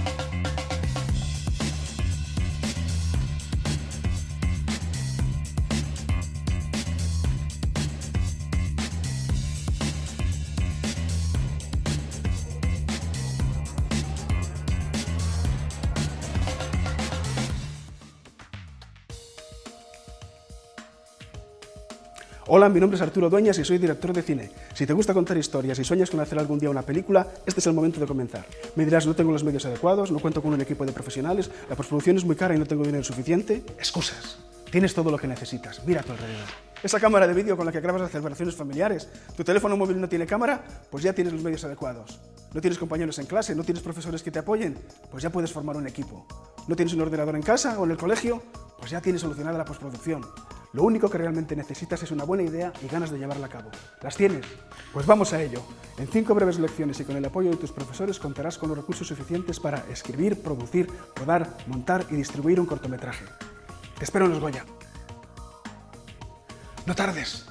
Hola, mi nombre es Arturo Dueñas y soy director de cine. Si te gusta contar historias y sueñas con hacer algún día una película, este es el momento de comenzar. Me dirás, no tengo los medios adecuados, no cuento con un equipo de profesionales, la postproducción es muy cara y no tengo dinero suficiente. Excusas. Tienes todo lo que necesitas. Mira a tu alrededor. Esa cámara de vídeo con la que grabas las celebraciones familiares. ¿Tu teléfono móvil no tiene cámara? Pues ya tienes los medios adecuados. ¿No tienes compañeros en clase? ¿No tienes profesores que te apoyen? Pues ya puedes formar un equipo. ¿No tienes un ordenador en casa o en el colegio? Pues ya tienes solucionada la postproducción. Lo único que realmente necesitas es una buena idea y ganas de llevarla a cabo. ¿Las tienes? Pues vamos a ello. En 5 breves lecciones y con el apoyo de tus profesores contarás con los recursos suficientes para escribir, producir, rodar, montar y distribuir un cortometraje. Te espero en los Goya. ¡No tardes!